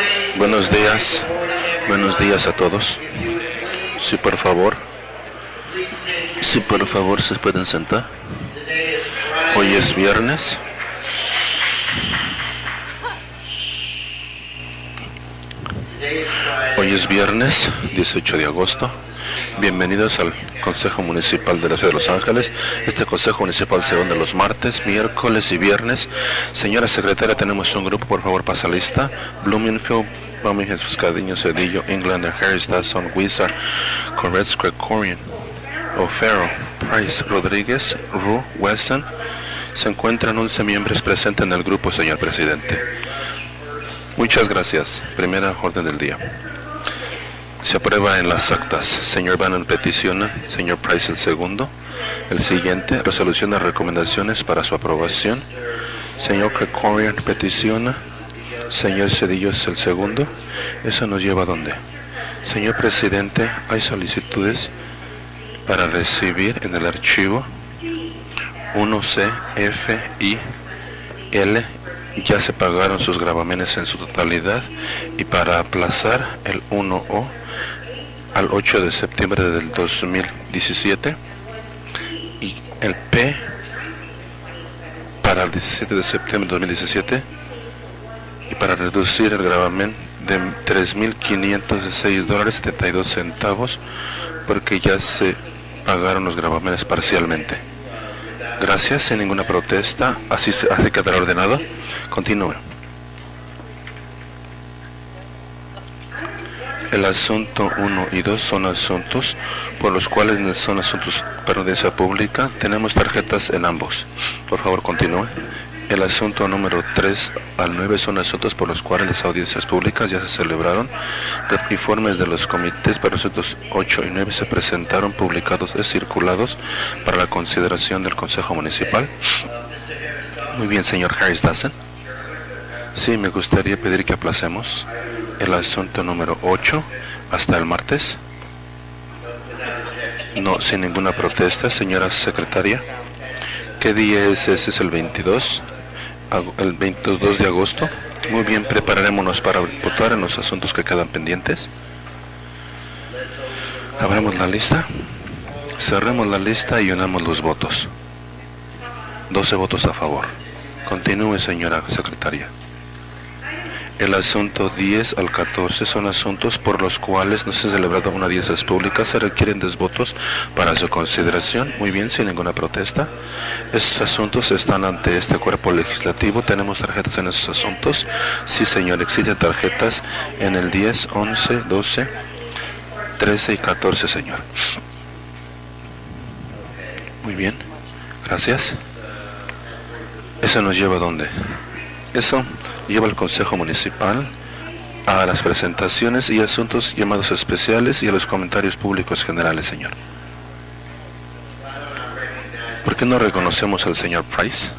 Buenos días a todos. Sí, por favor, se pueden sentar. Hoy es viernes. Hoy es viernes 18 de agosto. Bienvenidos al Consejo Municipal de la Ciudad de Los Ángeles. Este Consejo Municipal se reúne los martes, miércoles y viernes. Señora Secretaria, tenemos un grupo, por favor, pasa lista. Bloomingfield, Birmingham, Cascadillo, Cedillo, Englander, Harris, Dawson, Wizard, Corretz, Gregorian, O'Farrell, Price, Rodríguez, Rue, Wesson. Se encuentran 11 miembros presentes en el grupo, señor presidente. Muchas gracias. Primera orden del día. Se aprueba en las actas. Señor Bannon peticiona. Señor Price el segundo. El siguiente, resolución de recomendaciones para su aprobación. Señor Gregorian peticiona. Señor Cedillo es el segundo. ¿Eso nos lleva a dónde? Señor presidente, hay solicitudes para recibir en el archivo 1C, F, I, L. Ya se pagaron sus gravámenes en su totalidad, y para aplazar el 1O al 8 de septiembre del 2017 y el P para el 17 de septiembre de 2017, y para reducir el gravamen de $3,506.72 porque ya se pagaron los gravámenes parcialmente. Gracias, sin ninguna protesta, así quedará ordenado. Continúe. El asunto 1 y 2 son asuntos por los cuales son asuntos para audiencia pública. Tenemos tarjetas en ambos. Por favor, continúe. El asunto número 3 al 9 son asuntos por los cuales las audiencias públicas ya se celebraron. Informes de los comités para asuntos 8 y 9 se presentaron, publicados y circulados para la consideración del Consejo Municipal. Muy bien, señor Harris Dawson. Sí, me gustaría pedir que aplacemos el asunto número 8 hasta el martes. No, sin ninguna protesta, señora secretaria. ¿Qué día es ese? Es el 22 de agosto. Muy bien, preparémonos para votar en los asuntos que quedan pendientes. Abramos la lista, cerremos la lista y unamos los votos. 12 votos a favor. Continúe, señora secretaria. El asunto 10 al 14 son asuntos por los cuales no se ha celebrado una audiencias públicas. Se requieren 10 votos para su consideración. Muy bien, sin ninguna protesta. Estos asuntos están ante este cuerpo legislativo. ¿Tenemos tarjetas en esos asuntos? Sí, señor, existen tarjetas en el 10, 11, 12, 13 y 14, señor. Muy bien, gracias. ¿Eso nos lleva a dónde? Eso lleva al Consejo Municipal a las presentaciones y asuntos llamados especiales y a los comentarios públicos generales, señor. ¿Por qué no reconocemos al señor Price?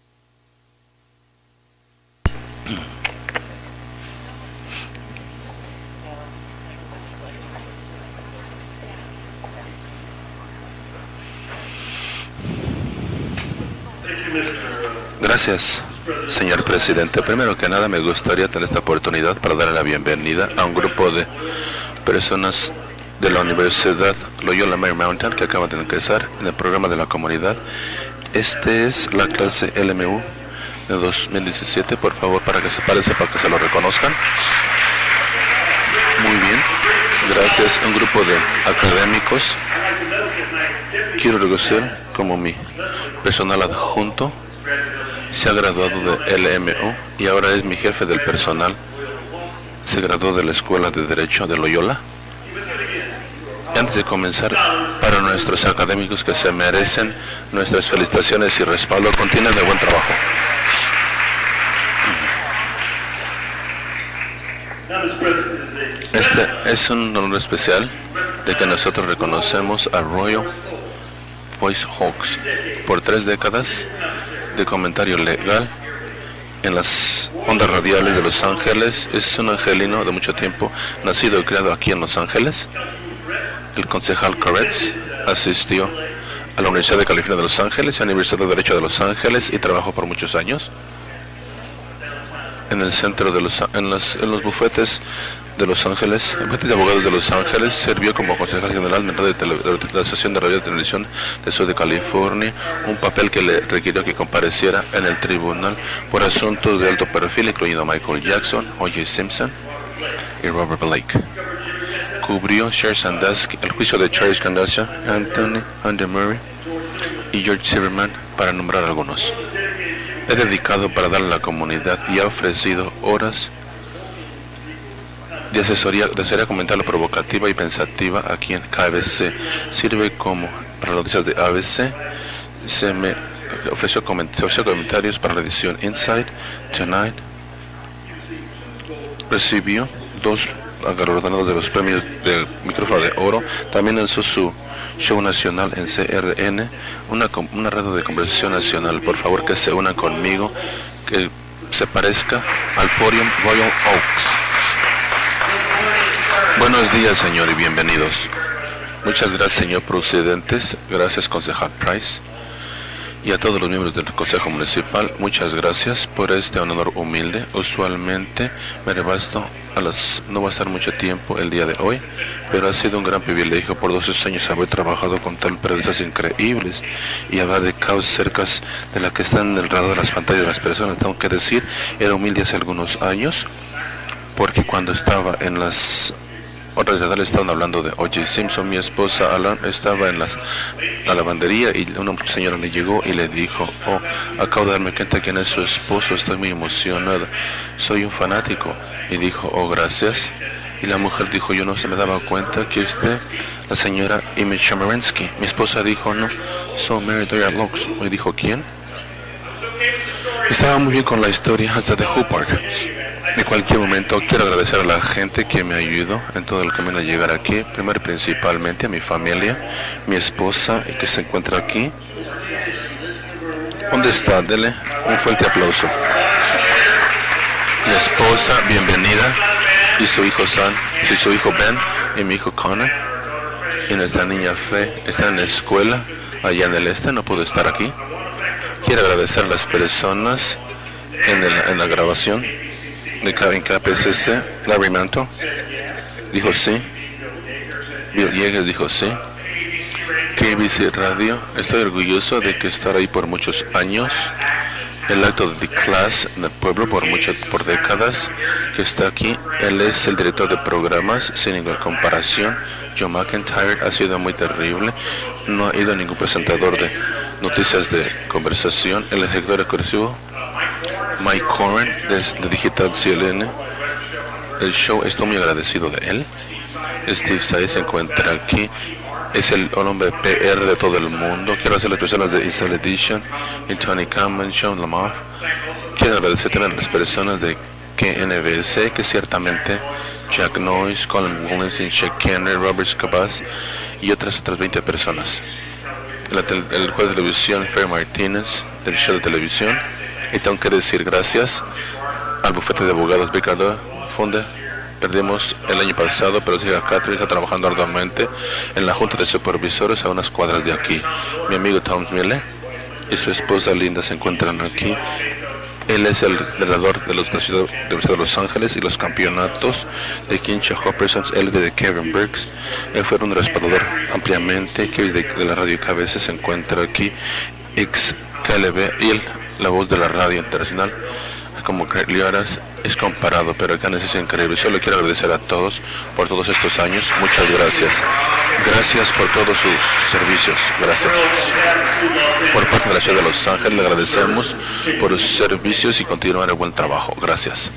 Gracias, señor presidente. Primero que nada, me gustaría tener esta oportunidad para darle la bienvenida a un grupo de personas de la Universidad Loyola Marymount que acaban de ingresar en el programa de la comunidad. Este es la clase LMU de 2017. Por favor, para que se parece, para que se lo reconozcan. Muy bien, gracias. Un grupo de académicos. Quiero reconocer como mi personal adjunto. Se ha graduado de LMU y ahora es mi jefe del personal. Se graduó de la Escuela de Derecho de Loyola. Y antes de comenzar, para nuestros académicos que se merecen nuestras felicitaciones y respaldo, continúen de buen trabajo. Este es un honor especial de que nosotros reconocemos a Royal Voice Hawks por 3 décadas de comentario legal en las ondas radiales de Los Ángeles. Es un angelino de mucho tiempo, nacido y criado aquí en Los Ángeles. El concejal Corretz asistió a la Universidad de California de Los Ángeles y a la Universidad de Derecho de Los Ángeles y trabajó por muchos años. en el centro de en los bufetes de Los Ángeles, el bufete de abogados de Los Ángeles, sirvió como consejero general de la Asociación de Radio y Televisión del Sur de California, un papel que le requirió que compareciera en el tribunal por asuntos de alto perfil, incluyendo Michael Jackson, O.J. Simpson y Robert Blake. Cubrió el juicio de Charles Sandusky, Anthony Murray y George Zimmerman, para nombrar algunos. He dedicado para dar a la comunidad y ha ofrecido horas de asesoría comentar provocativa y pensativa aquí en KBC. Sirve como para las noticias de ABC. Se me ofreció comentarios para la edición Inside Tonight. Recibió 2 galardonados de los premios del micrófono de oro. También lanzó su show nacional en CRN, una red de conversación nacional. Por favor, que se unan conmigo, que se parezca al Podium Royal Oaks. Buenos días, señor, y bienvenidos. Muchas gracias, señor presidentes. Gracias, concejal Price. Y a todos los miembros del Consejo Municipal, muchas gracias por este honor humilde. Usualmente me rebasto no va a estar mucho tiempo el día de hoy, pero ha sido un gran privilegio por 12 años haber trabajado con tal periodistas increíbles y hablar de causas cerca de las que están alrededor de las pantallas de las personas. Tengo que decir, era humilde hace algunos años, porque cuando estaba en las otras edades estaban hablando de O.J. Simpson, mi esposa Alan estaba en la lavandería y una señora le llegó y le dijo: oh, acabo de darme cuenta quién es su esposo, estoy muy emocionada, soy un fanático. Y dijo: oh, gracias. Y la mujer dijo: yo no se me daba cuenta que la señora Amy Chemerinsky. Mi esposa dijo: no, so Mary Doria Lux. Y dijo: ¿quién? Estaba muy bien con la historia hasta de Who Park. De cualquier momento, quiero agradecer a la gente que me ayudó en todo el camino a llegar aquí. Primero y principalmente a mi familia, mi esposa, y que se encuentra aquí. ¿Dónde está? Dele un fuerte aplauso. Mi esposa, bienvenida, y su hijo Sam, y su hijo Ben, y mi hijo Connor. Y nuestra niña Fe está en la escuela, allá en el este, no pudo estar aquí. Quiero agradecer a las personas en la grabación de KPCC. Larry Manto dijo sí. Bill Yeager dijo sí. KBC Radio, estoy orgulloso de que estar ahí por muchos años. El acto de The Class del pueblo por décadas que está aquí. Él es el director de programas sin ninguna comparación. Joe McIntyre ha sido muy terrible. No ha ido ningún presentador de noticias de conversación. El ejecutor exclusivo Mike Corrin desde Digital CNN. El show, estoy muy agradecido de él. Steve Sai se encuentra aquí. Es el hombre PR de todo el mundo. Quiero hacer las personas de Inside Edition y Tony Cameron, Sean Lamar. Quiero agradecer también a las personas de KNBS, que ciertamente Jack Noyes, Colin Williamson, Chuck Kenner, Robert Cabas y otras 20 personas. El juez de televisión Fer Martínez del show de televisión. Y tengo que decir gracias al bufete de abogados Ricardo Funde. Perdimos el año pasado, pero sigue acá, está trabajando arduamente en la junta de supervisores a unas cuadras de aquí. Mi amigo Tom Miller y su esposa Linda se encuentran aquí. Él es el ganador de la ciudad de Los Ángeles y los campeonatos de Kincha Hoppersons, él de Kevin Burks. Él fue un respaldador ampliamente que de la radio KBC se encuentra aquí. XKLB y la voz de la radio internacional, como Craig Lioras, es comparado, pero acá es increíble. Solo quiero agradecer a todos por todos estos años. Muchas gracias. Gracias por todos sus servicios. Gracias. Por parte de la ciudad de Los Ángeles, le agradecemos por sus servicios y continuar el buen trabajo. Gracias.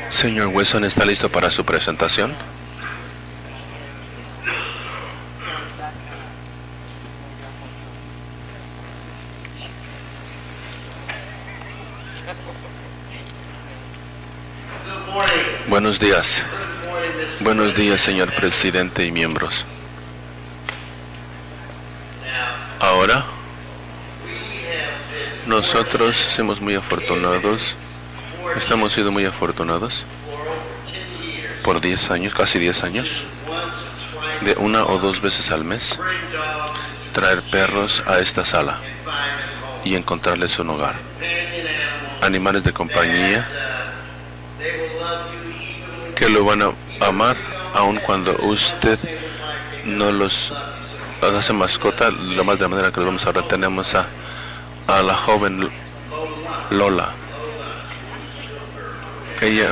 Señor Wesson, ¿está listo para su presentación? Buenos días. Buenos días, señor presidente y miembros. Ahora, nosotros somos muy afortunados, estamos siendo muy afortunados por 10 años, casi 10 años, de una o dos veces al mes, traer perros a esta sala y encontrarles un hogar. Animales de compañía que lo van a amar aun cuando usted no los hace mascota. Lo más de la manera que lo vamos ahora, tenemos a la joven Lola. Ella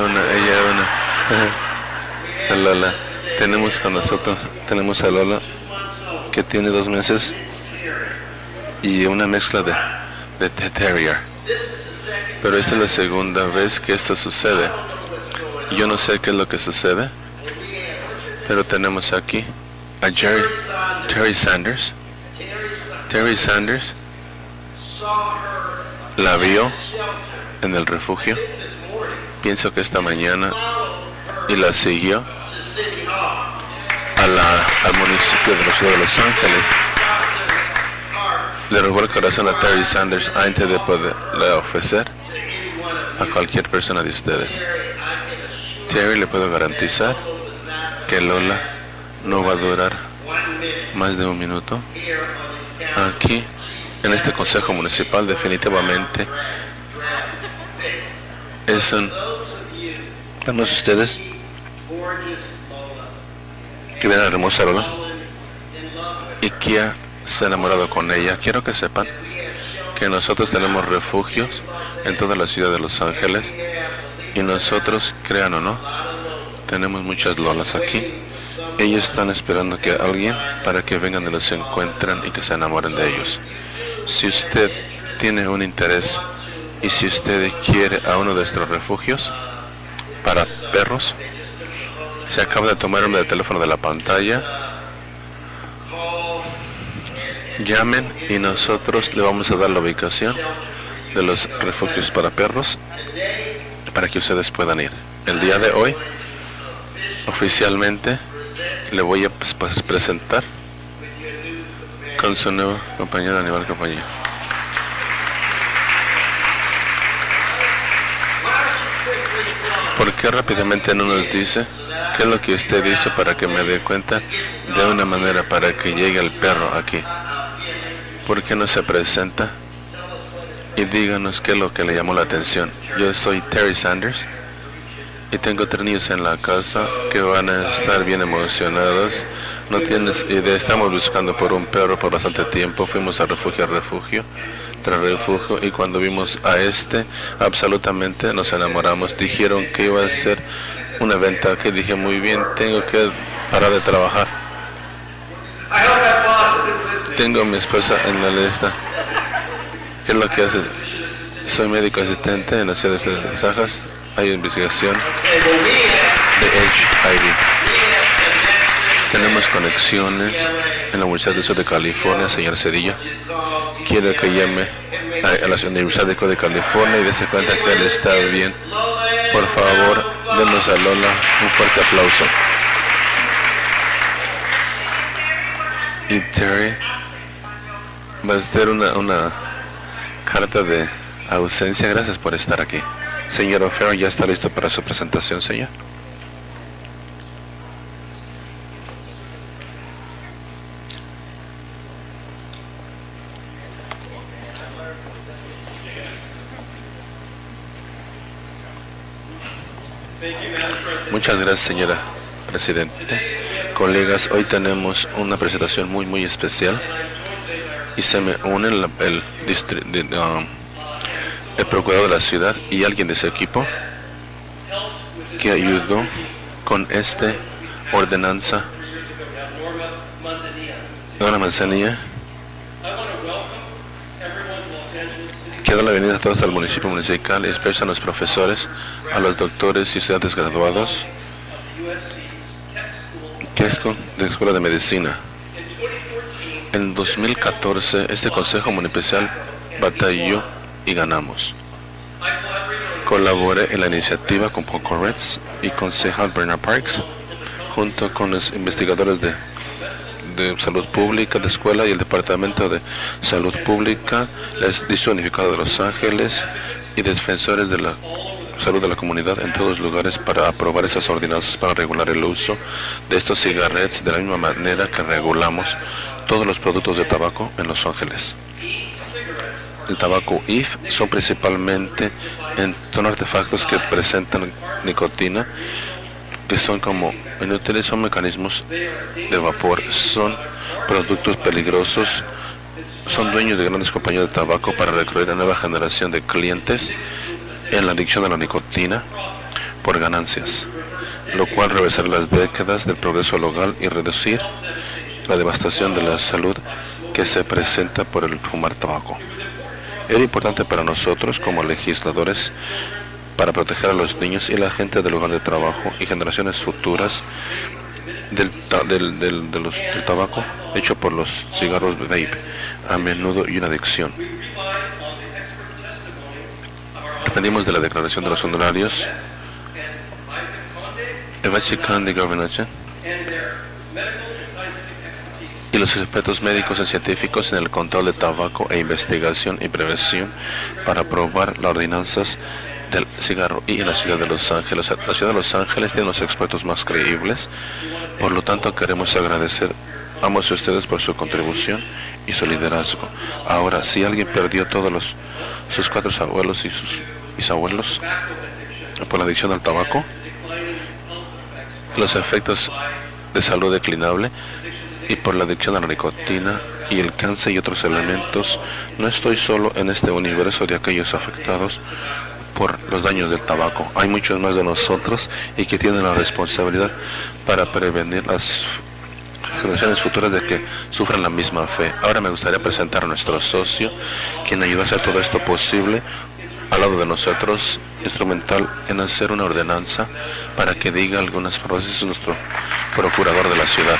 Lola. Tenemos con nosotros, tenemos a Lola que tiene 2 meses y una mezcla de terrier. Pero esta es la segunda vez que esto sucede. Yo no sé qué es lo que sucede, pero tenemos aquí a Terry Sanders. Terry Sanders la vio en el refugio, pienso que esta mañana, y la siguió al municipio de la ciudad de Los Ángeles. Le robó el corazón a Terry Sanders antes de poderle ofrecer a cualquier persona de ustedes. Terry, le puedo garantizar que Lola no va a durar más de 1 minuto aquí en este consejo municipal. Definitivamente vamos ustedes que ven a la hermosa Lola y que se ha enamorado con ella. Quiero que sepan que nosotros tenemos refugios en toda la ciudad de Los Ángeles, y nosotros, crean o no, tenemos muchas Lolas aquí. Ellos están esperando que alguien para que vengan y los encuentren y que se enamoren de ellos. Si usted tiene un interés y si usted quiere a uno de nuestros refugios para perros, se acaba de tomar el teléfono de la pantalla, llamen y nosotros le vamos a dar la ubicación de los refugios para perros para que ustedes puedan ir. El día de hoy, oficialmente, le voy a presentar con su nuevo compañero Animal Compañía. ¿Por qué rápidamente no nos dice qué es lo que usted hizo para que me dé cuenta de una manera para que llegue el perro aquí? ¿Por qué no se presenta? Y díganos qué es lo que le llamó la atención. Yo soy Terry Sanders y tengo 3 niños en la casa que van a estar bien emocionados. No tienes idea, estamos buscando por un perro por bastante tiempo. Fuimos a refugio tras refugio, y cuando vimos a absolutamente nos enamoramos. Dijeron que iba a ser una venta, que dije, muy bien, tengo que parar de trabajar. Tengo a mi esposa en la lista. ¿Qué es lo que hace? Soy médico asistente en la ciudad de Los Ángeles. Hay investigación de HIV. Tenemos conexiones en la Universidad del Sur de California, señor Cedillo. Quiero que llame a la Universidad del Sur de California y dése cuenta que él está bien. Por favor, denos a Lola un fuerte aplauso. Y Terry va a hacer una carta de ausencia. Gracias por estar aquí. Señor O'Farrell, ¿ya está listo para su presentación, señor? Muchas gracias, señora presidente. Colegas, hoy tenemos una presentación muy especial y se me une el procurador de la ciudad y alguien de su equipo que ayudó con esta ordenanza. Norma Manzanilla. Quiero dar la bienvenida a todos al municipio municipal, y especialmente a los profesores, a los doctores y estudiantes graduados que es de la Escuela de Medicina. En 2014, este Consejo Municipal batalló y ganamos. Colaboré en la iniciativa con Paul Koretz y concejal Bernard Parks, junto con los investigadores de Salud Pública de Escuela y el Departamento de Salud Pública, el Distrito Unificado de Los Ángeles y defensores de la salud de la comunidad en todos los lugares para aprobar esas ordenanzas para regular el uso de estos cigarrettes de la misma manera que regulamos todos los productos de tabaco en Los Ángeles. El tabaco IF son principalmente son artefactos que presentan nicotina, que son como inútiles, son mecanismos de vapor, son productos peligrosos, son dueños de grandes compañías de tabaco para recluir a nueva generación de clientes en la adicción a la nicotina por ganancias, lo cual reversará las décadas del progreso local y reducir la devastación de la salud que se presenta por el fumar tabaco. Era importante para nosotros como legisladores para proteger a los niños y la gente del lugar de trabajo y generaciones futuras del tabaco hecho por los cigarros vape, a menudo y una adicción. Dependimos de la declaración de los honorarios, Evasive Conde Governance y los expertos médicos y científicos en el control de tabaco e investigación y prevención para aprobar las ordenanzas del cigarro y en la ciudad de Los Ángeles. La ciudad de Los Ángeles tiene los expertos más creíbles, por lo tanto queremos agradecer a ambos de ustedes por su contribución y su liderazgo. Ahora, si alguien perdió todos sus 4 abuelos y sus bisabuelos por la adicción al tabaco, los efectos de salud declinable y por la adicción a la nicotina y el cáncer y otros elementos, no estoy solo en este universo de aquellos afectados por los daños del tabaco. Hay muchos más de nosotros y que tienen la responsabilidad para prevenir las generaciones futuras de que sufran la misma fe. Ahora me gustaría presentar a nuestro socio, quien ayudó a hacer todo esto posible, al lado de nosotros, instrumental en hacer una ordenanza para que diga algunas frases. Es nuestro procurador de la ciudad.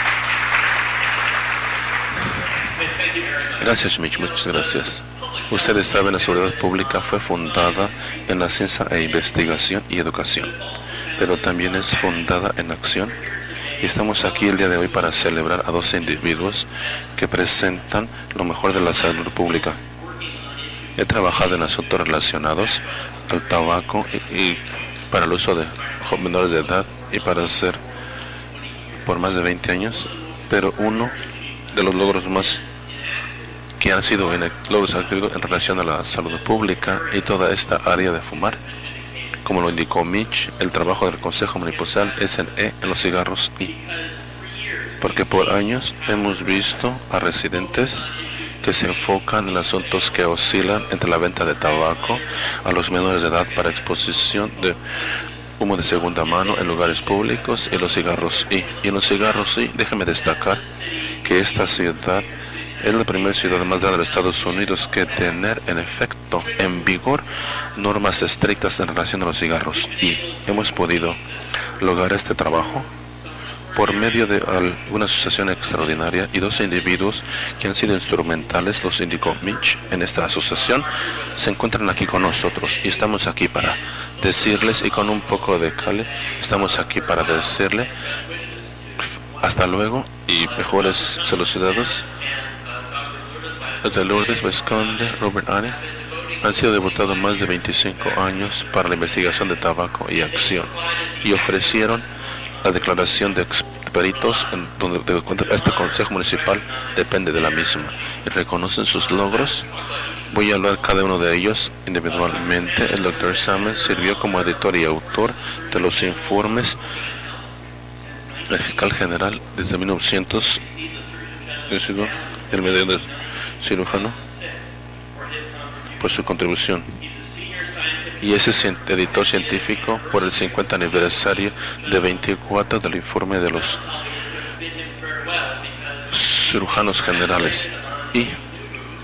Gracias, Mitch, muchas gracias. Ustedes saben, la seguridad pública fue fundada en la ciencia e investigación y educación, pero también es fundada en acción. Y estamos aquí el día de hoy para celebrar a 12 individuos que presentan lo mejor de la salud pública. He trabajado en asuntos relacionados al tabaco y para el uso de menores de edad y para hacer por más de 20 años, pero uno de los logros más que han sido logros adquiridos en relación a la salud pública y toda esta área de fumar, como lo indicó Mitch, el trabajo del Consejo Municipal es en los cigarros y porque por años hemos visto a residentes que se enfocan en asuntos que oscilan entre la venta de tabaco a los menores de edad para exposición de humo de segunda mano en lugares públicos y los cigarros y en los cigarros déjeme destacar que esta ciudad es la primera ciudad más grande de los Estados Unidos que tener en efecto, en vigor, normas estrictas en relación a los cigarros. Y hemos podido lograr este trabajo por medio de una asociación extraordinaria y 12 individuos que han sido instrumentales, los indicó Mitch, en esta asociación, se encuentran aquí con nosotros y estamos aquí para decirles, y con un poco de cale, estamos aquí para decirle hasta luego y mejores solucionados. Los de Lourdes, Vesconde, Robert Anne han sido diputados más de 25 años para la investigación de tabaco y acción y ofrecieron la declaración de peritos en donde este Consejo Municipal depende de la misma y reconocen sus logros. Voy a hablar cada uno de ellos individualmente. El Dr. Samuel sirvió como editor y autor de los informes del fiscal general desde 1900, el medio de cirujano, por su contribución, y ese editor científico por el 50 aniversario de 24 del informe de los cirujanos generales. Y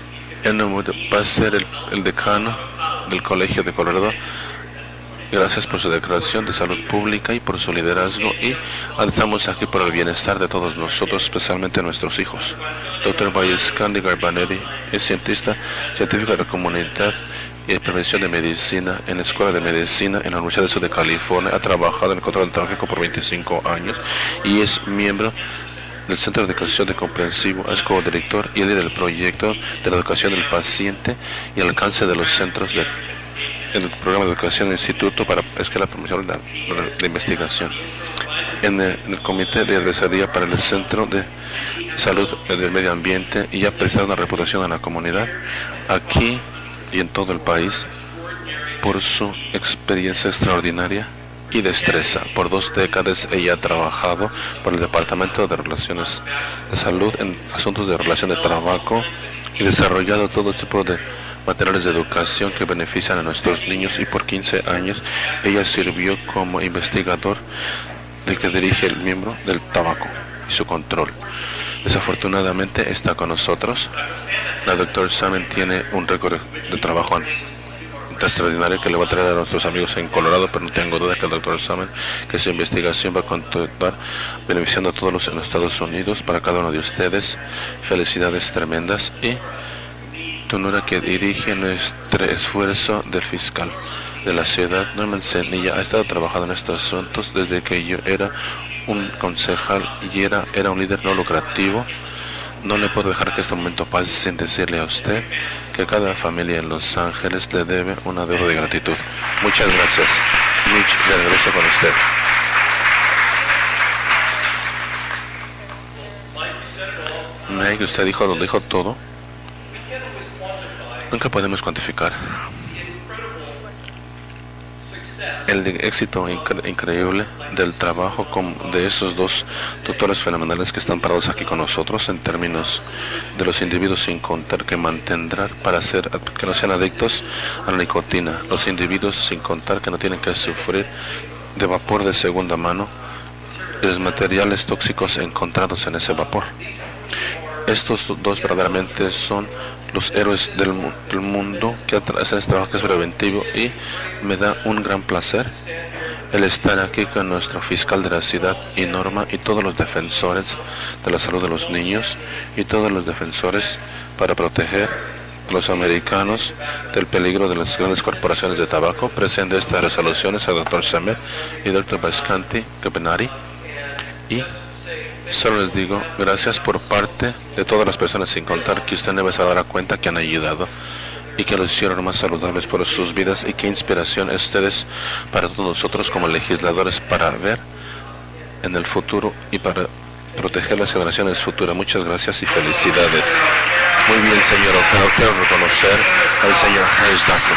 Va a ser el decano del Colegio de Colorado. Gracias por su declaración de salud pública y por su liderazgo, y estamos aquí por el bienestar de todos nosotros, especialmente nuestros hijos. Dr. Vallescandi Garbanetti es científico de la comunidad y de prevención de medicina en la Escuela de Medicina en la Universidad del Sur de California. Ha trabajado en el control del tráfico por 25 años y es miembro del Centro de Educación de Comprensivo. Es co-director y líder del proyecto de la educación del paciente y el alcance de los centros de el programa de educación del Instituto para Escala Promoción de Investigación, en el Comité de Adversaría para el Centro de Salud del Medio Ambiente, y ha prestado una reputación a la comunidad aquí y en todo el país por su experiencia extraordinaria y destreza. Por 2 décadas ella ha trabajado por el Departamento de Relaciones de Salud en asuntos de relación de trabajo y desarrollado todo tipo de materiales de educación que benefician a nuestros niños, y por 15 años ella sirvió como investigador del que dirige el miembro del tabaco y su control. Desafortunadamente está con nosotros. La Dr. Salmon tiene un récord de trabajo extraordinario que le va a traer a nuestros amigos en Colorado, pero no tengo duda que el Dr. Salmon, que su investigación va a continuar beneficiando a todos los en los Estados Unidos, para cada uno de ustedes. Felicidades tremendas, y Tonura, que dirige nuestro esfuerzo del fiscal de la ciudad, Norman Senilla, ha estado trabajando en estos asuntos desde que yo era un concejal y era un líder no lucrativo. No le puedo dejar que este momento pase sin decirle a usted que cada familia en Los Ángeles le debe una deuda de gratitud. Muchas gracias. Mitch, de regreso con usted. Meg, usted dijo todo. Nunca podemos cuantificar el éxito increíble del trabajo de esos 2 doctores fenomenales que están parados aquí con nosotros, en términos de los individuos, sin contar que mantendrán que no sean adictos a la nicotina, los individuos sin contar que no tienen que sufrir de vapor de segunda mano y los materiales tóxicos encontrados en ese vapor. Estos 2 verdaderamente son los héroes del mundo que hacen este trabajo que es preventivo, y me da un gran placer el estar aquí con nuestro fiscal de la ciudad y Norma y todos los defensores de la salud de los niños y todos los defensores para proteger a los americanos del peligro de las grandes corporaciones de tabaco. Presento estas resoluciones a Dr. Semer y Dr. Vallescandi Garbanetti, y solo les digo gracias por parte de todas las personas, sin contar que usted debe dar cuenta que han ayudado y que los hicieron más saludables por sus vidas, y qué inspiración ustedes para todos nosotros como legisladores para ver en el futuro y para proteger las generaciones futuras. Muchas gracias y felicidades. Muy bien, señor O'Farrell, quiero reconocer al señor Harris Dawson.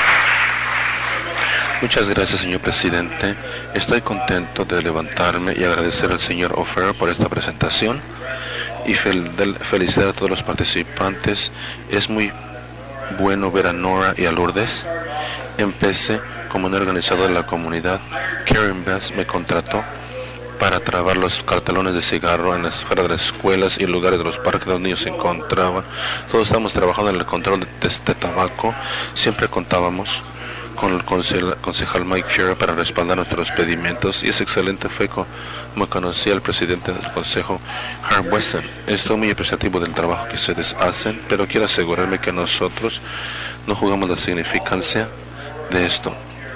Muchas gracias, señor presidente. Estoy contento de levantarme y agradecer al señor O'Farrell por esta presentación y felicitar a todos los participantes. Es muy bueno ver a Nora y a Lourdes. Empecé como un organizador de la comunidad. Karen Bass me contrató para trabar los cartelones de cigarro en las fuera de las escuelas y lugares de los parques donde los niños se encontraban. Todos estamos trabajando en el control de este tabaco. Siempre contábamos con el concejal Mike Shearer para respaldar nuestros pedimentos, y es excelente fue como conocí al presidente del consejo, Harm Weston. Estoy muy apreciativo del trabajo que ustedes hacen, pero quiero asegurarme que nosotros no jugamos la significancia de esto,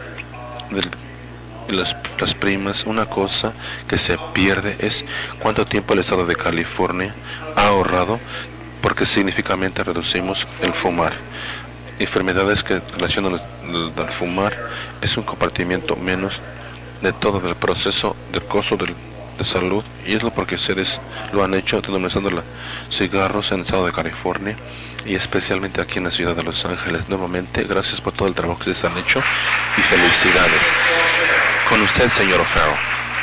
de las primas. Una cosa que se pierde es cuánto tiempo el estado de California ha ahorrado, porque significativamente reducimos el fumar. Enfermedades que relacionan al fumar es un compartimiento menos de todo el proceso del costo de salud, y es lo porque ustedes lo han hecho denunciando los cigarros en el estado de California y especialmente aquí en la ciudad de Los Ángeles. Nuevamente, gracias por todo el trabajo que ustedes han hecho y felicidades. Con usted, señor O'Farrell.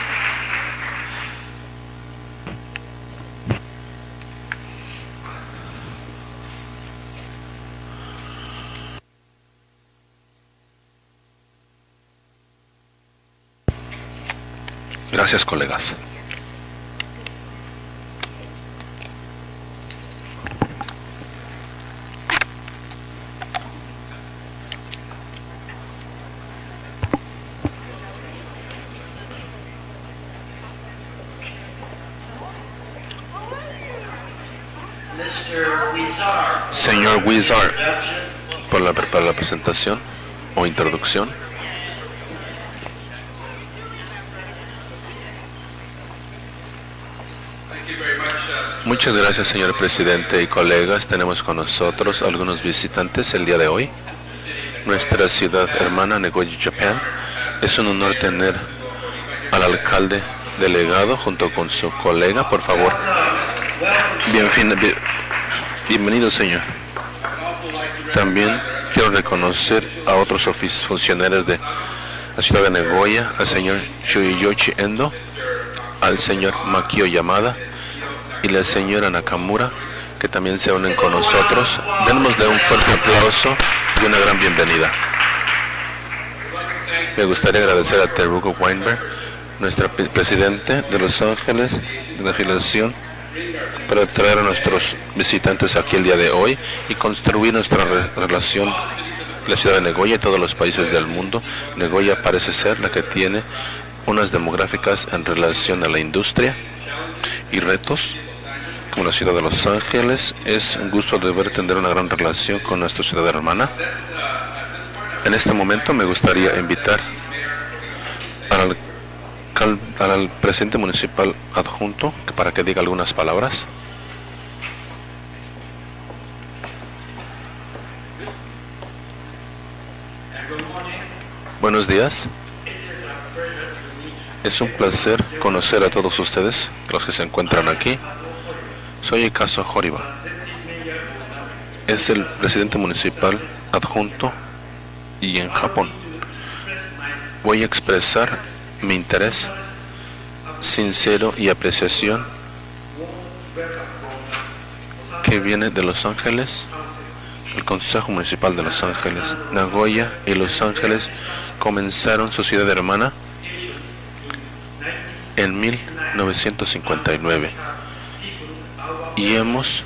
Gracias, colegas. Señor Wizard, para la presentación o introducción. Muchas gracias, señor presidente y colegas. Tenemos con nosotros algunos visitantes el día de hoy. Nuestra ciudad hermana, Nagoya, Japón. Es un honor tener al alcalde delegado junto con su colega, por favor. Bienvenido, señor. También quiero reconocer a otros funcionarios de la ciudad de Nagoya, al señor Shuiyoshi Endo, al señor Makio Yamada y la señora Nakamura, que también se unen con nosotros. Démosle un fuerte aplauso y una gran bienvenida. Me gustaría agradecer a Teruko Weinberg, nuestro presidente de Los Ángeles, de la afiliación, para traer a nuestros visitantes aquí el día de hoy y construir nuestra relación con la ciudad de Nagoya y todos los países del mundo. Nagoya parece ser la que tiene unas demográficas en relación a la industria y retos como la ciudad de Los Ángeles. Es un gusto deber tener una gran relación con nuestra ciudad hermana. En este momento me gustaría invitar al presidente municipal adjunto para que diga algunas palabras. Buenos días. Es un placer conocer a todos ustedes, los que se encuentran aquí. Soy Ikazo Horiba. Es el presidente municipal adjunto y en Japón. Voy a expresar mi interés sincero y apreciación que viene de Los Ángeles, el Consejo Municipal de Los Ángeles. Nagoya y Los Ángeles comenzaron su ciudad hermana en 1959 y hemos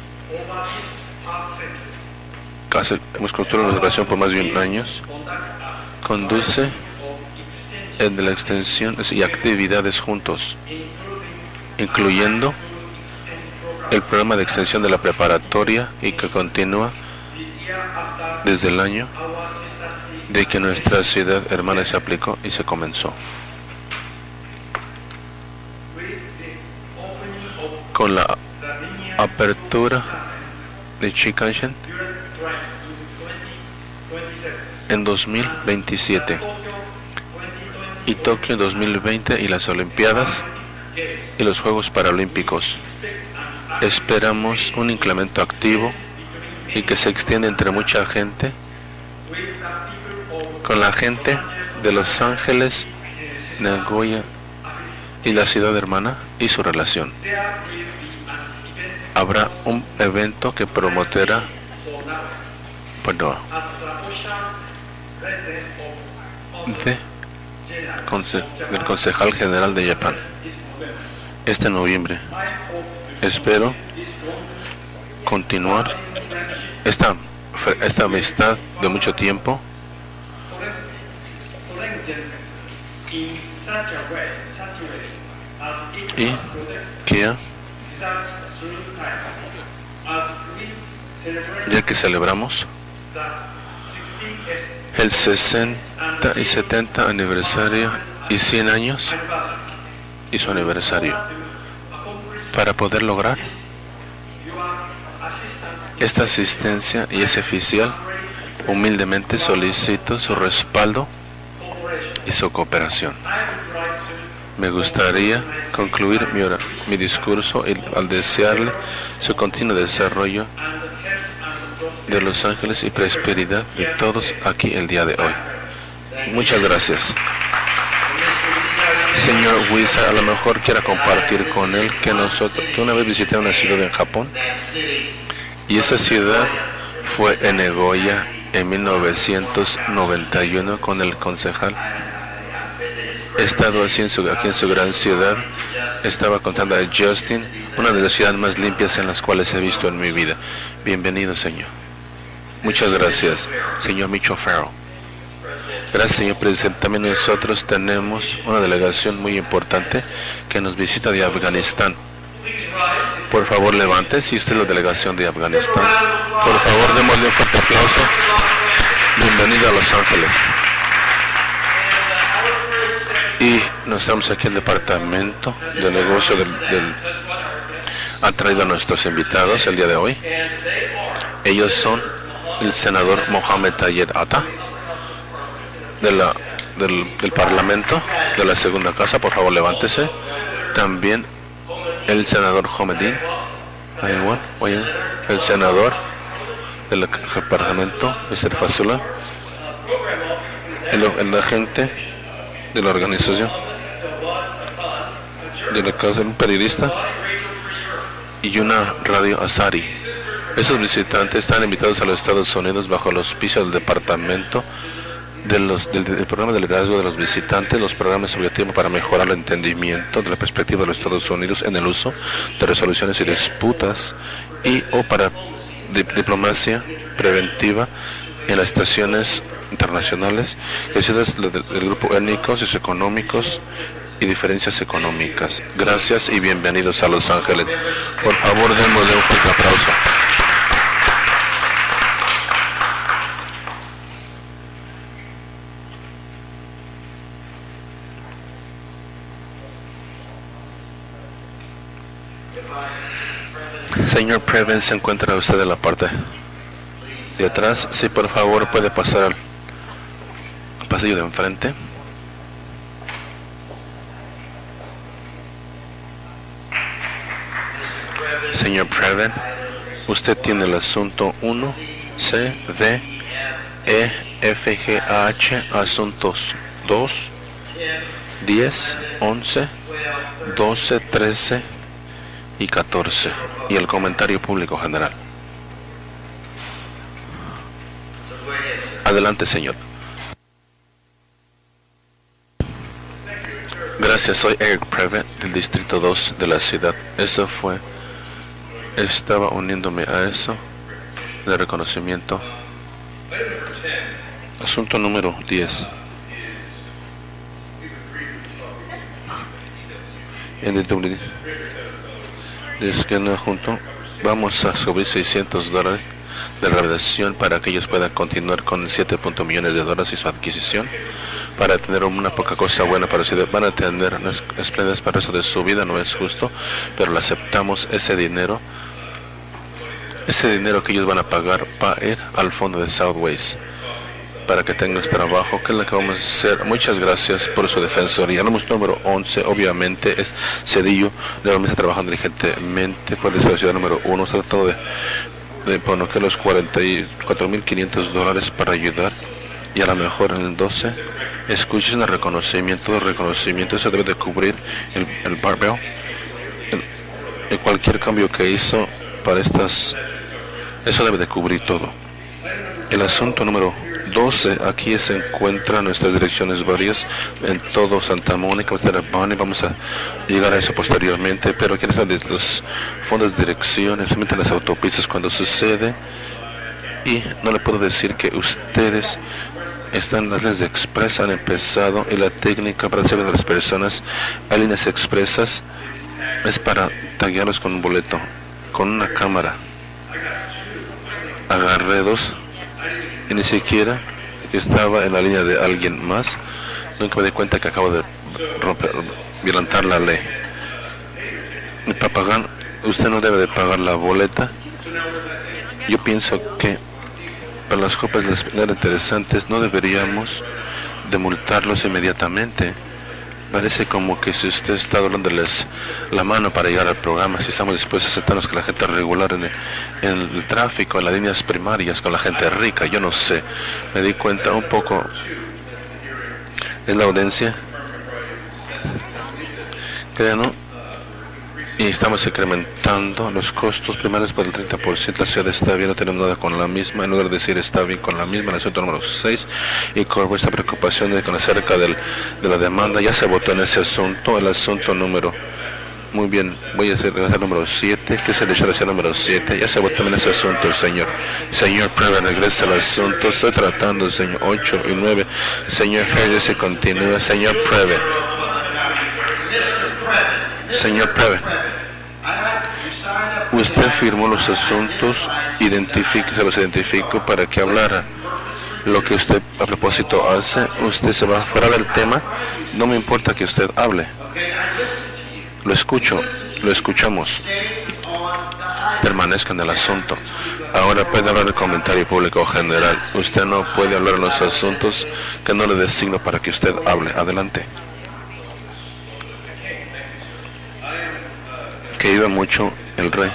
construido una relación por más de 1 año. Conduce en la extensión y actividades juntos, incluyendo el programa de extensión de la preparatoria y que continúa desde el año de que nuestra ciudad hermana se aplicó y se comenzó. Con la apertura de Shinkansen en 2027 y Tokio en 2020 y las Olimpiadas y los Juegos Paralímpicos. Esperamos un incremento activo y que se extienda entre mucha gente, con la gente de Los Ángeles, Nagoya y la ciudad hermana y su relación. Habrá un evento que promoverá del concejal general de Japón este noviembre. Espero continuar esta amistad de mucho tiempo y que ya que celebramos el 60 y 70 aniversario y 100 años y su aniversario, para poder lograr esta asistencia y ese oficial, humildemente solicito su respaldo y su cooperación. Me gustaría concluir mi discurso al desearle su continuo desarrollo de Los Ángeles y prosperidad de todos aquí el día de hoy. Muchas gracias. Señor Wizard, a lo mejor quiera compartir con él que una vez visité una ciudad en Japón y esa ciudad fue en Nagoya en 1991 con el concejal. He estado aquí en su gran ciudad. Estaba contando a Justin, una de las ciudades más limpias en las cuales he visto en mi vida. Bienvenido, señor. Muchas gracias, señor Micho Farrell. Gracias, señor presidente. También nosotros tenemos una delegación muy importante que nos visita de Afganistán. Por favor, levántese. Si usted es la delegación de Afganistán, por favor, démosle un fuerte aplauso. Bienvenido a Los Ángeles. Y nos estamos aquí en el departamento de negocio han traído a nuestros invitados el día de hoy. Ellos son el senador Mohamed Tayed Atta del Parlamento de la Segunda Casa. Por favor, levántese. También el senador Homedin, el senador del Parlamento, Mr. Fasula, el agente de la organización de la casa, un periodista y una radio Azari. Esos visitantes están invitados a los Estados Unidos bajo el auspicio del Departamento del programa de liderazgo de los visitantes, los programas objetivos para mejorar el entendimiento de la perspectiva de los Estados Unidos en el uso de resoluciones y disputas o para diplomacia preventiva en las situaciones internacionales, decisiones del grupo étnicos, socioeconómicos y diferencias económicas. Gracias y bienvenidos a Los Ángeles. Por favor, démosle un fuerte aplauso. Señor Preven, ¿se encuentra usted en la parte de atrás? Sí, por favor, puede pasar al pasillo de enfrente. Señor Preven, usted tiene el asunto 1, C, D, E, F, G, H, asuntos 2, 10, 11, 12, 13 y 14, y el comentario público general. Adelante, señor. Gracias, soy Eric Preven del Distrito 2 de la ciudad. Estaba uniéndome a eso, de reconocimiento. Asunto número 10. En el WD. Junto, vamos a subir $600 de revelación para que ellos puedan continuar con $7 millones y su adquisición, para tener una poca cosa buena para ustedes. Van a tener espléndidas para eso de su vida, no es justo, pero lo aceptamos. Ese dinero que ellos van a pagar va a ir al fondo de Southways para que tengas trabajo, que es lo que vamos a hacer. Muchas gracias por su defensoría. El número 11 obviamente es Cedillo, de donde está trabajando diligentemente por la ciudad número 1. Está tratando de poner los $44,500 para ayudar, y a lo mejor en el 12 escuchen el reconocimiento. Eso debe de cubrir el barbell, cualquier cambio que hizo para estas, eso debe de cubrir todo. El asunto número 12, aquí se encuentran nuestras direcciones varias en todo Santa Mónica, vamos a llegar a eso posteriormente, pero aquí están los fondos de dirección, especialmente las autopistas cuando sucede, y no le puedo decir que ustedes están, las líneas de express han empezado, y la técnica para hacer a las personas a líneas expresas es para taguearlos con un boleto, con una cámara. Agarré dos y ni siquiera estaba en la línea de alguien más. Nunca me di cuenta que acabo de violentar la ley. Mi papagán, usted no debe de pagar la boleta. Yo pienso que para las copas interesantes no deberíamos de multarlos inmediatamente. Parece como que si usted está dándoles la mano para llegar al programa, si estamos dispuestos a aceptarnos que la gente regular en el tráfico, en las líneas primarias, con la gente rica, yo no sé. Me di cuenta un poco, es la audiencia, que no, y estamos incrementando los costos primarios por el 30%. La ciudad está bien, no tenemos nada con la misma. En lugar de decir está bien con la misma, el asunto número 6, y con esta preocupación acerca de la demanda, ya se votó en ese asunto. El asunto número, muy bien, voy a hacer el número 7, que es el hecho de ser número 7, ya se votó en ese asunto, señor Preven, regresa al asunto. Estoy tratando, señor 8 y 9, señor Hayes, se continúa. Señor Preven, Usted firmó los asuntos, se los identificó para que hablara. Lo que usted a propósito hace, usted se va fuera del tema, no me importa que usted hable. Lo escucho, lo escuchamos. Permanezca en el asunto. Ahora puede hablar el comentario público general. Usted no puede hablar en los asuntos que no le designo para que usted hable. Adelante. Que iba mucho el rey.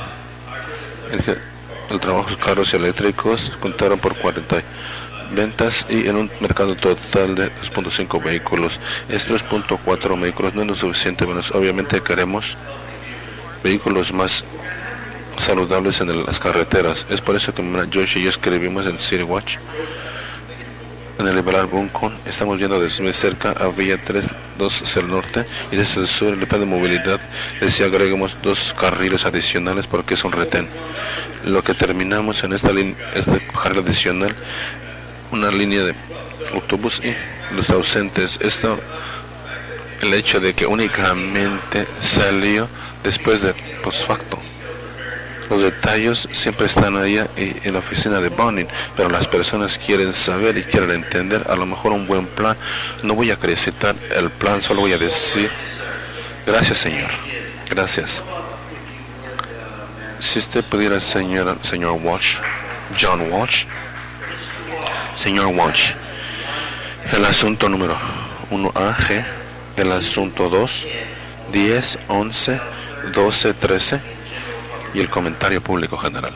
El trabajo de carros eléctricos contaron por 40 ventas y en un mercado total de 2.5 vehículos. Es 3.4 vehículos, no es lo suficiente. Bueno, obviamente queremos vehículos más saludables en las carreteras. Es por eso que Josh y yo escribimos en City Watch, en el liberal Buncon. Estamos viendo desde muy cerca a Villa 3.2 hacia el norte, y desde el sur el plan de movilidad decía agregamos 2 carriles adicionales porque es un retén. Lo que terminamos en este carril adicional, una línea de autobús y los ausentes. Esto, el hecho de que únicamente salió después de post facto. Los detalles siempre están allá en la oficina de Bonin, pero las personas quieren saber y quieren entender. A lo mejor un buen plan, no voy a acreditar el plan, solo voy a decir gracias, señor, gracias. Si usted pudiera, señor Walsh, John Walsh, señor Walsh, el asunto número 1AG, el asunto 2, 10, 11, 12, 13 y el comentario público general.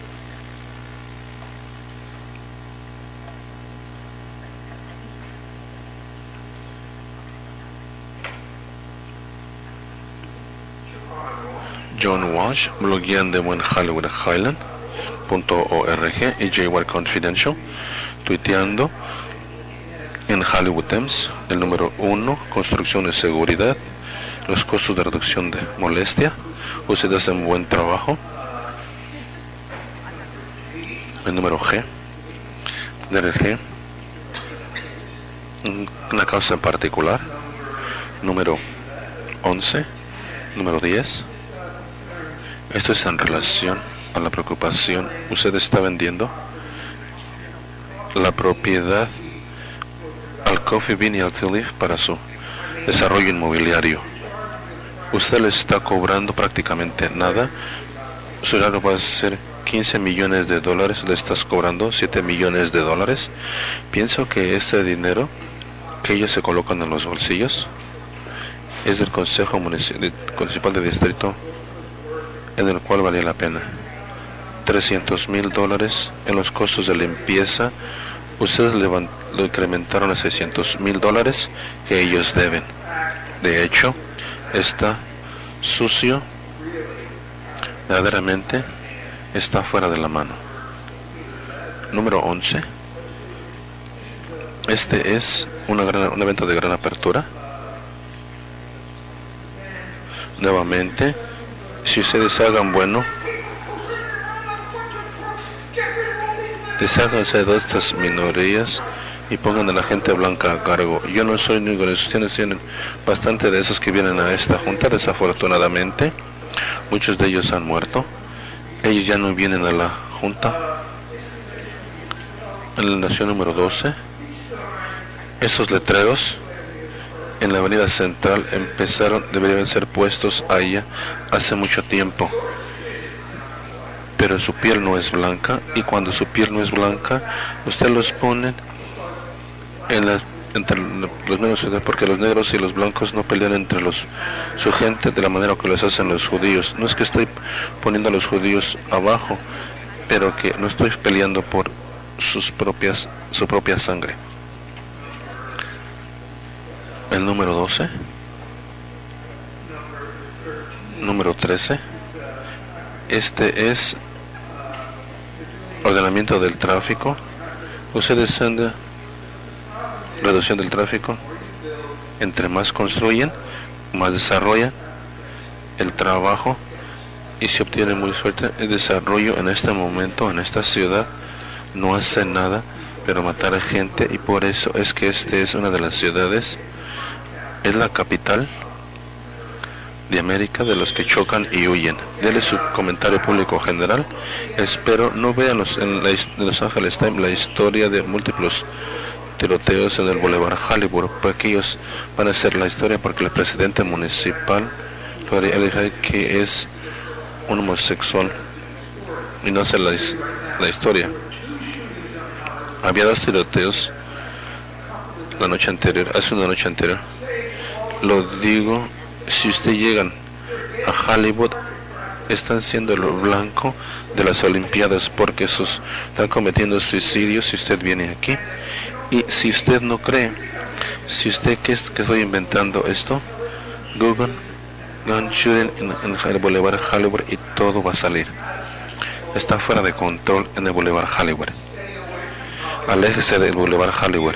John Walsh, blogueando en Hollywood Highland.org y Jayward Confidential, tuiteando en Hollywood Times, el número 1, construcción y seguridad, los costos de reducción de molestia. Usted hace un buen trabajo. El número G, DRG, una causa en particular. Número 11, número 10. Esto es en relación a la preocupación. Usted está vendiendo la propiedad al Coffee Bean y al Tea Leaf para su desarrollo inmobiliario. Usted le está cobrando prácticamente nada. Su salario va a ser $15 millones, le estás cobrando $7 millones. Pienso que ese dinero que ellos se colocan en los bolsillos es del Consejo Municipal de Distrito, en el cual valía la pena. $300,000 en los costos de limpieza. Ustedes lo incrementaron a $600,000 que ellos deben. De hecho, está sucio, verdaderamente está fuera de la mano. Número 11. Este es un evento de gran apertura. Nuevamente, si ustedes hagan bueno, desháganse de estas minorías y pongan a la gente blanca a cargo. Yo no soy ninguna institución, tienen bastante de esos que vienen a esta junta. Desafortunadamente, muchos de ellos han muerto. Ellos ya no vienen a la junta. En la nación número 12, esos letreros en la avenida central deberían ser puestos allá hace mucho tiempo. Pero su piel no es blanca, y cuando su piel no es blanca, usted los pone entre los negros, porque los negros y los blancos no pelean entre su gente de la manera que los hacen los judíos. No es que estoy poniendo a los judíos abajo, pero que no estoy peleando por su propia sangre. El número 12, número 13, este es ordenamiento del tráfico. Ustedes son reducción del tráfico. Entre más construyen, más desarrollan el trabajo y se obtiene muy fuerte el desarrollo. En este momento, en esta ciudad, no hace nada pero matar a gente, y por eso es que este es una de las ciudades, es la capital de América, de los que chocan y huyen. Dele su comentario público general. Espero no vean en Los Ángeles Times la historia de múltiples tiroteos en el Boulevard Hollywood, porque ellos van a hacer la historia porque el presidente municipal que es un homosexual y no hace la historia. Había 2 tiroteos hace una noche anterior. Lo digo, si usted llegan a Hollywood, están siendo el blanco de las Olimpiadas porque están cometiendo suicidios si usted viene aquí. Y si usted no cree, si usted que estoy inventando esto, Google gun shooting en el Boulevard Hollywood y todo va a salir. Está fuera de control en el Boulevard Hollywood. Aléjese del Boulevard Hollywood.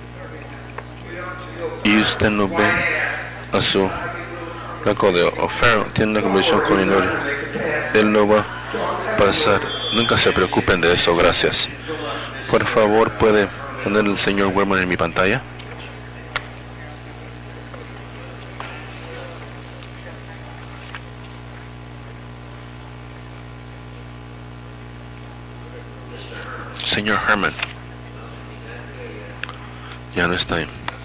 Y usted no ve a su flaco de O'Farrell, tiene una conversación con Inori. Él no va a pasar. Nunca se preocupen de eso, gracias. Por favor, ¿puede poner el señor Werman en mi pantalla? Señor Herman. Ya no está ahí.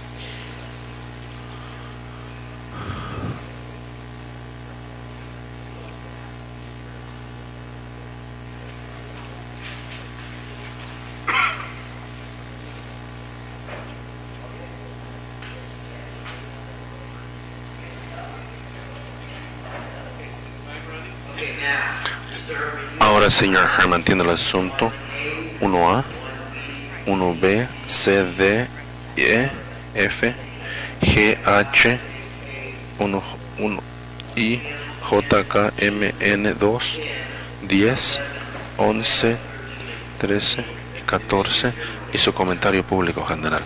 Ahora, señor Herman, tiene el asunto 1A, 1B, C, D, E, F, G, H, 1, I, J, K, M, N, 2, 10, 11, 13 y 14 y su comentario público general.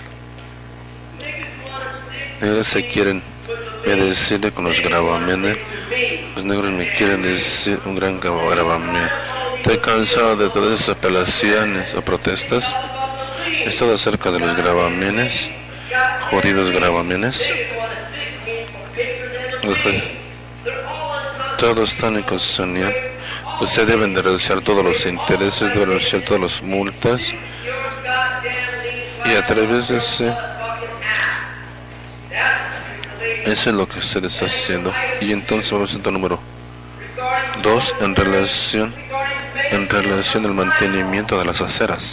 Ellos se quieren decirle con los gravamen. Los negros me quieren decir un gran gravamen. Estoy cansado de todas esas apelaciones o protestas. Es todo acerca de los gravamenes, jodidos gravamenes. Todos están inconstitucional. Ustedes deben de reducir todos los intereses, deben reducir todas las multas. Y a través de eso es lo que usted está haciendo. Y entonces vamos al punto número 2 en relación al mantenimiento de las aceras.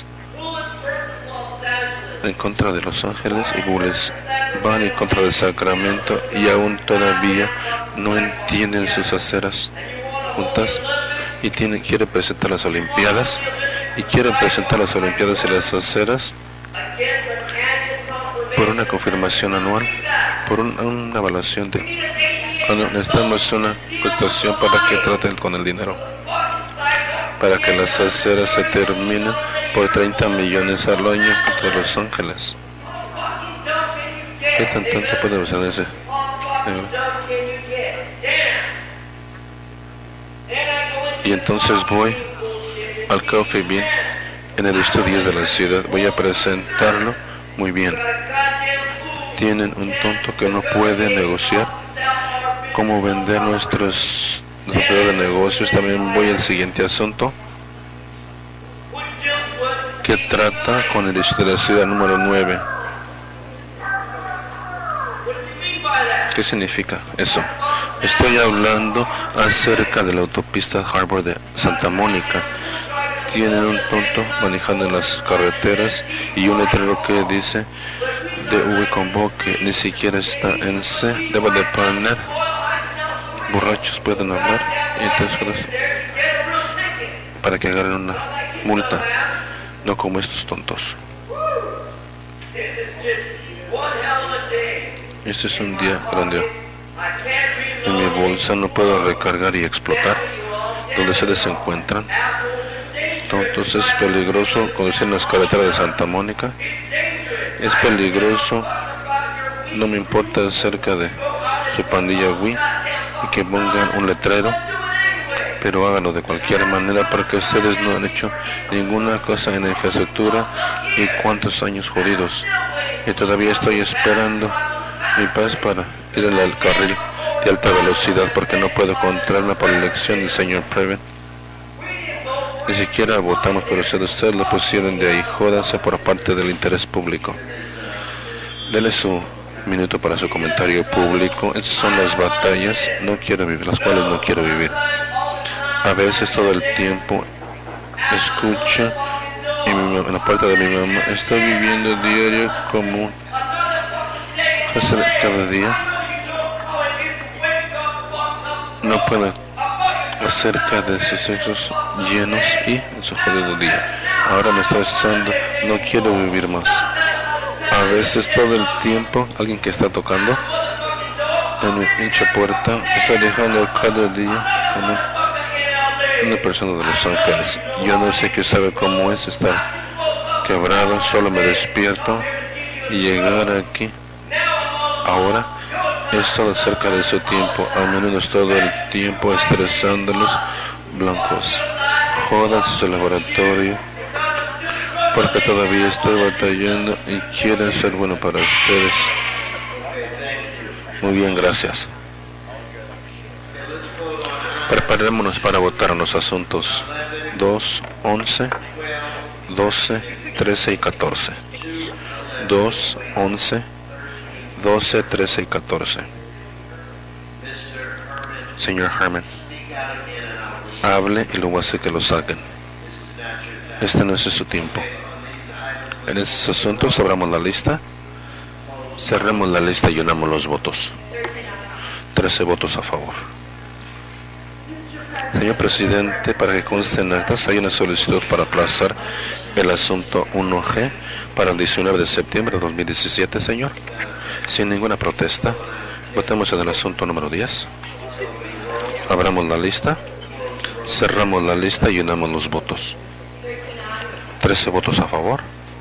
En contra de Los Ángeles y Bulls van en contra de Sacramento y aún todavía no entienden sus aceras juntas y quiere presentar las Olimpiadas y las aceras por una confirmación anual, por una evaluación cuando necesitamos una cotización para que traten con el dinero, para que las aceras se terminen por 30 millones al año contra Los Ángeles. ¿Qué tanto puede usar ese? Y entonces voy al Coffee Bean en el estudio de la ciudad, voy a presentarlo muy bien. Tienen un tonto que no puede negociar cómo vender nuestros de negocios. También voy al siguiente asunto que trata con el estudio de la ciudad número 9. ¿Qué significa eso? Estoy hablando acerca de la autopista Harbor de Santa Mónica. Tienen un tonto manejando en las carreteras y un letrero que dice DV Combo que ni siquiera está en C. Debo de poner borrachos pueden hablar y entonces para que agarren una multa, no como estos tontos. Este es un día grande. En mi bolsa no puedo recargar y explotar. Donde se les encuentran tontos. Es peligroso conducir en las carreteras de Santa Mónica. Es peligroso. No me importa acerca de su pandilla Wii y que pongan un letrero, pero háganlo de cualquier manera porque ustedes no han hecho ninguna cosa en la infraestructura y cuántos años jodidos. Y todavía estoy esperando mi paz para ir al carril de alta velocidad porque no puedo encontrarme por la elección del señor Preven. Ni siquiera votamos, pero si ustedes lo pusieron de ahí, jódanse por parte del interés público. Dele su minuto para su comentario público. Esas son las batallas las cuales no quiero vivir. A veces todo el tiempo escucho en la puerta de mi mamá, estoy viviendo diario común. Cada día no puedo acerca de sus sexos llenos y en su jodido día. Ahora me está estresando, no quiero vivir más. A veces todo el tiempo alguien que está tocando en mi pinche puerta, estoy dejando cada día como una persona de Los Ángeles. Yo no sé qué sabe cómo es estar quebrado, solo me despierto y llegar aquí. Ahora es todo cerca de su tiempo, a menudo es todo el tiempo estresándolos blancos. Jodan su laboratorio, porque todavía estoy batallando y quieren ser bueno para ustedes. Muy bien, gracias. Preparémonos para votar en los asuntos 2, 11, 12, 13 y 14. 2, 11, 12, 13 y 14. Señor Herman, hable y luego hace que lo saquen. Este no es su tiempo. En estos asuntos abramos la lista, cerremos la lista y unamos los votos. 13 votos a favor. Señor Presidente, para que conste en actas, hay una solicitud para aplazar el asunto 1G para el 19 de septiembre de 2017, señor. Sin ninguna protesta, votemos en el asunto número 10. Abramos la lista, cerramos la lista y unamos los votos. 13 votos a favor.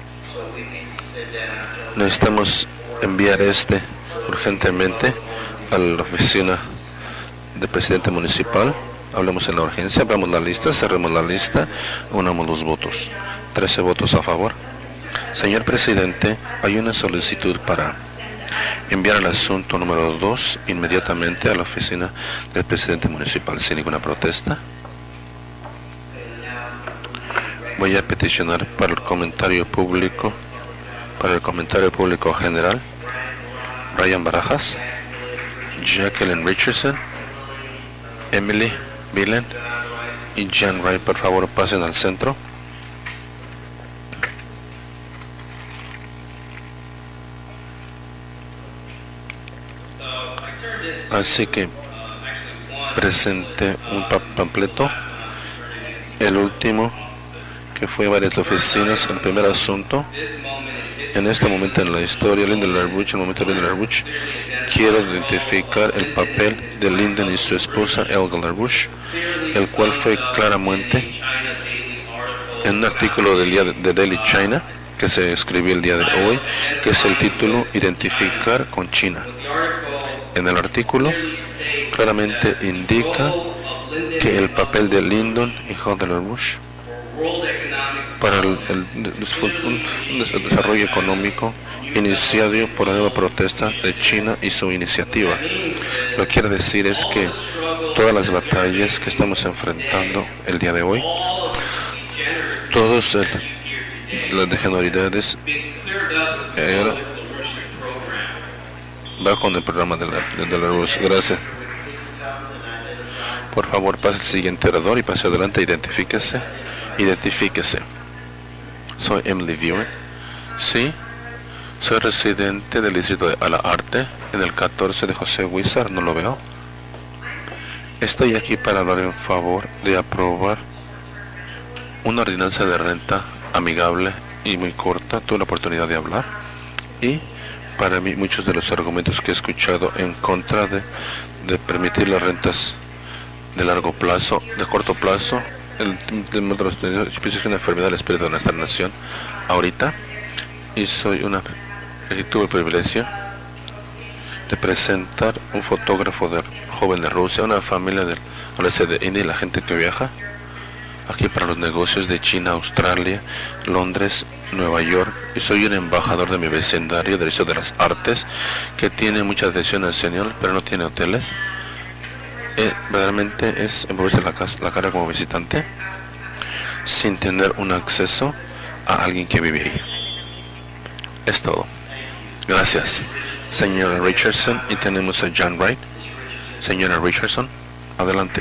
Necesitamos enviar urgentemente a la oficina del presidente municipal. Hablemos en la urgencia, abramos la lista, cerremos la lista, unamos los votos. 13 votos a favor. Señor Presidente, hay una solicitud para enviar el asunto número 2 inmediatamente a la oficina del presidente municipal sin ninguna protesta. Voy a peticionar para el comentario público general, Brian Barajas, Jacqueline Richardson, Emily Millen y Jan Wright. Por favor, pasen al centro. Así que presenté un panfleto, el último, que fue a varias oficinas. El primer asunto, en este momento en la historia, Lyndon LaRouche, el momento de Lyndon LaRouche, quiero identificar el papel de Lyndon y su esposa Elga LaRouche, el cual fue claramente en un artículo del día de Daily China que se escribió el día de hoy, que es el título Identificar con China. En el artículo claramente indica que el papel de Lyndon y Elga LaRouche para el desarrollo económico iniciado por la nueva protesta de China y su iniciativa. Lo que quiero decir es que todas las batallas que estamos enfrentando el día de hoy, todas las degeneridades, va con el programa de la luz. Gracias. Por favor, pase al siguiente orador y pase adelante. Identifíquese. Soy Emily Viewer. Sí, soy residente del distrito de Ala Arte, en el 14 de José Wizard. No lo veo. Estoy aquí para hablar en favor de aprobar una ordenanza de renta amigable y muy corta. Tuve la oportunidad de hablar y para mí muchos de los argumentos que he escuchado en contra de permitir las rentas de largo plazo, de corto plazo, es una enfermedad del espíritu de nuestra nación ahorita, y tuve el privilegio de presentar un fotógrafo joven de Rusia, una familia del oeste de India, la gente que viaja aquí para los negocios de China, Australia, Londres Nueva York, y soy un embajador de mi vecindario del Liceo de las Artes, que tiene mucha atención al Señor, pero no tiene hoteles. Verdaderamente es envolverse la cara como visitante, sin tener un acceso a alguien que vive ahí. Es todo. Gracias, señora Richardson. Y tenemos a John Wright. Señora Richardson, adelante.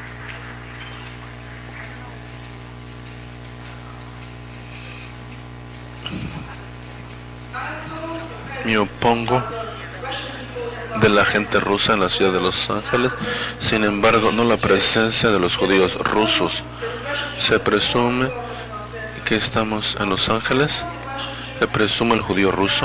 Me opongo de la gente rusa en la ciudad de Los Ángeles, sin embargo, no la presencia de los judíos rusos. Se presume que estamos en Los Ángeles, se presume el judío ruso,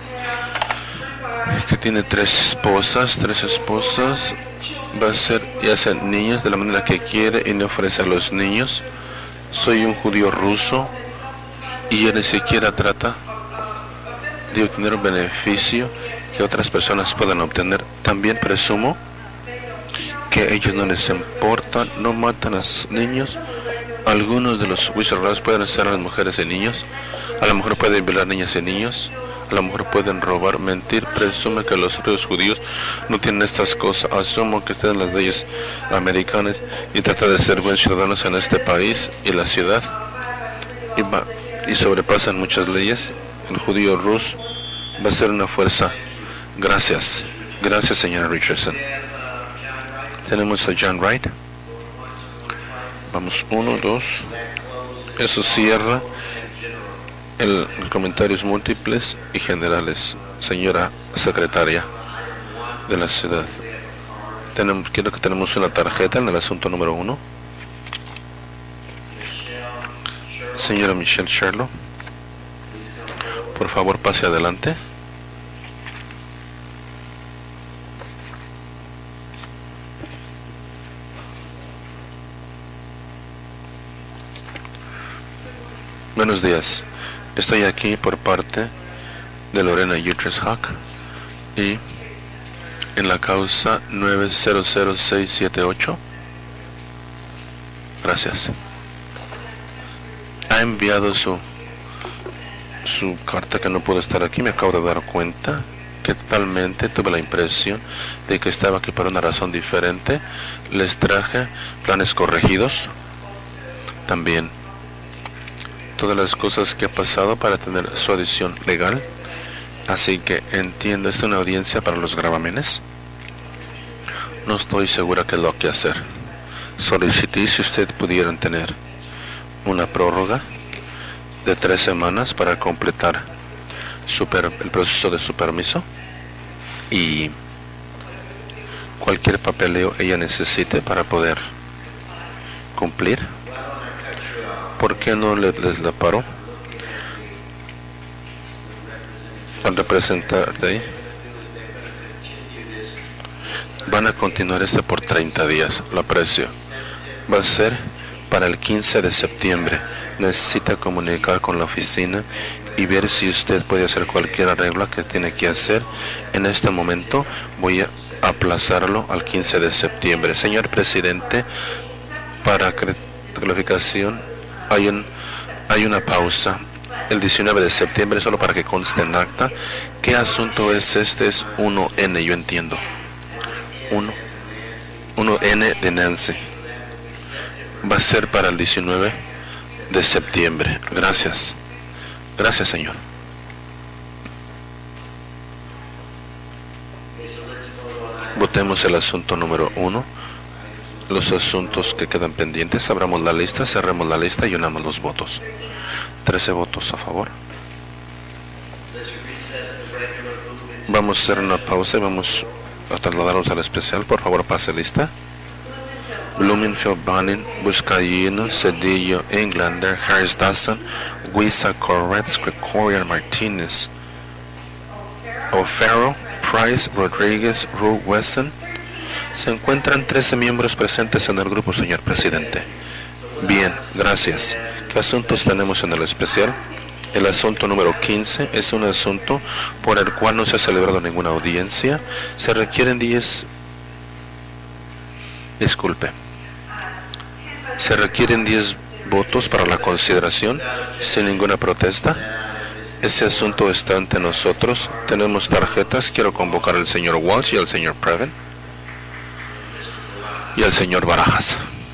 que tiene tres esposas, va a ser y hace niños de la manera que quiere y le ofrece a los niños. Soy un judío ruso y él ni siquiera trata de obtener un beneficio que otras personas puedan obtener. También presumo que a ellos no les importa, no matan a los niños. Algunos de los juicios raros pueden ser a las mujeres y niños, a lo mejor pueden violar niñas y niños, a lo mejor pueden robar, mentir. Presume que los judíos no tienen estas cosas. Asumo que están en las leyes americanas y trata de ser buenos ciudadanos en este país y la ciudad, y sobrepasan muchas leyes. El judío ruso va a ser una fuerza. Gracias, señora Richardson. Tenemos a John Wright. Vamos, 1, 2. Eso cierra el comentarios múltiples y generales. Señora secretaria de la ciudad, quiero que tenemos una tarjeta en el asunto número 1. Señora Michelle Sherlock, por favor pase adelante. Buenos días. Estoy aquí por parte de Lorena Utres Hack y en la causa 900678. Gracias. Ha enviado su carta que no pudo estar aquí. Me acabo de dar cuenta que totalmente tuve la impresión de que estaba aquí por una razón diferente. Les traje planes corregidos. También todas las cosas que ha pasado para tener su adición legal. Así que entiendo, es una audiencia para los gravámenes. No estoy segura qué es lo que hacer. Solicité si usted pudieran tener una prórroga de 3 semanas para completar el proceso de su permiso y cualquier papeleo ella necesite para poder cumplir. ¿Por qué no les la paro al representarte ahí? Van a continuar por 30 días. Lo aprecio. Va a ser para el 15 de septiembre. Necesita comunicar con la oficina y ver si usted puede hacer cualquier arreglo que tiene que hacer. En este momento voy a aplazarlo al 15 de septiembre. Señor presidente, para clarificación, hay una pausa el 19 de septiembre, solo para que conste en acta. ¿Qué asunto es este? Es 1N, yo entiendo. 1N de Nancy. Va a ser para el 19 de septiembre. Gracias. Gracias, señor. Votemos el asunto número 1. Los asuntos que quedan pendientes, abramos la lista, cerremos la lista y unamos los votos. 13 votos a favor. Vamos a hacer una pausa y vamos a trasladarnos al especial. Por favor, pase lista. Bloomingfield, Banning, Buscayino, Cedillo, Englander, Harris Dawson, Guisa, Corretz, Gregorian, Martinez, O'Farrell, Price, Rodríguez, Rue, Wesson. Se encuentran 13 miembros presentes en el grupo, señor presidente. Bien, gracias. ¿Qué asuntos tenemos en el especial? El asunto número 15 es un asunto por el cual no se ha celebrado ninguna audiencia. Se requieren 10... Disculpe. Se requieren 10 votos para la consideración sin ninguna protesta. Ese asunto está ante nosotros. Tenemos tarjetas. Quiero convocar al señor Walsh y al señor Previn y al señor Barajas.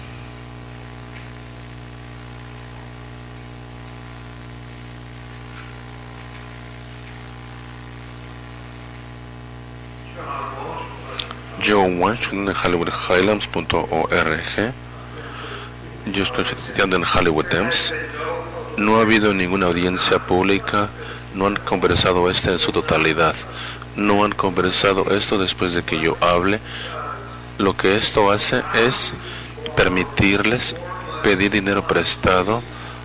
Joe Walsh en HollywoodHighlands.org. Yo estoy estudiando en Hollywood Dems. No ha habido ninguna audiencia pública. No han conversado en su totalidad. No han conversado esto después de que yo hable. Lo que esto hace es permitirles pedir dinero prestado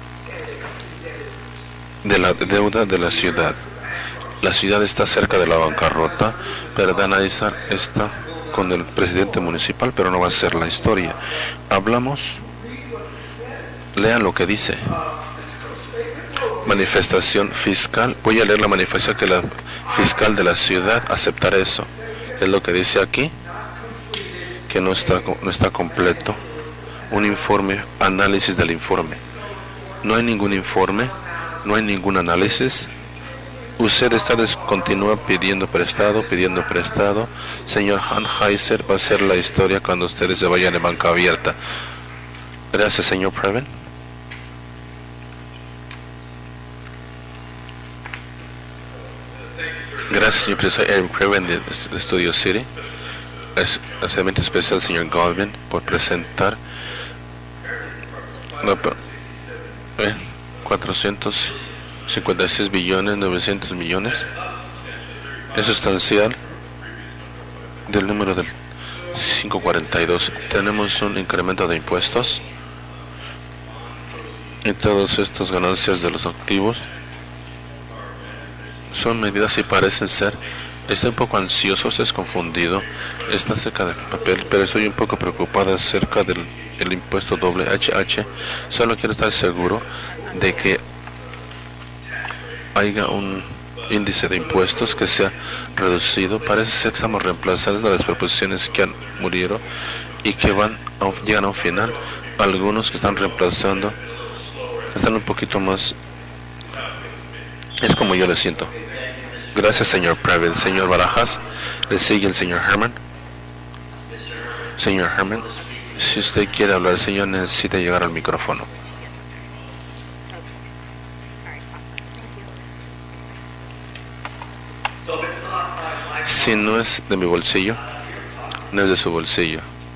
de la deuda de la ciudad. La ciudad está cerca de la bancarrota, pero Dan Aizar está con el presidente municipal, pero no va a ser la historia. Hablamos, lean lo que dice. Manifestación fiscal. Voy a leer la manifestación que la fiscal de la ciudad aceptará eso. Es lo que dice aquí, que no está completo. Un informe, análisis del informe. No hay ningún informe, no hay ningún análisis. Usted continúa pidiendo prestado. Señor Hanheiser, va a ser la historia cuando ustedes se vayan de banca abierta. Gracias, señor Previn. Gracias, señor presidente. Eric Previn de Studio City. Es especialmente especial, señor Goldman, por presentar 456 billones 900 millones. Es sustancial del número del 542. Tenemos un incremento de impuestos y todas estas ganancias de los activos son medidas y parecen ser. Estoy un poco ansioso, es confundido, está cerca del papel, pero estoy un poco preocupado acerca del impuesto doble HH. Solo quiero estar seguro de que haya un índice de impuestos que sea reducido. Parece ser que estamos reemplazando las proposiciones que han murieron y que llegan a un final. Algunos que están reemplazando están un poquito más. Es como yo le siento. Gracias, señor Previn. Señor Barajas, le sigue el señor Herman. Señor Herman, si usted quiere hablar, el señor necesita llegar al micrófono. Si no es de mi bolsillo, no es de su bolsillo.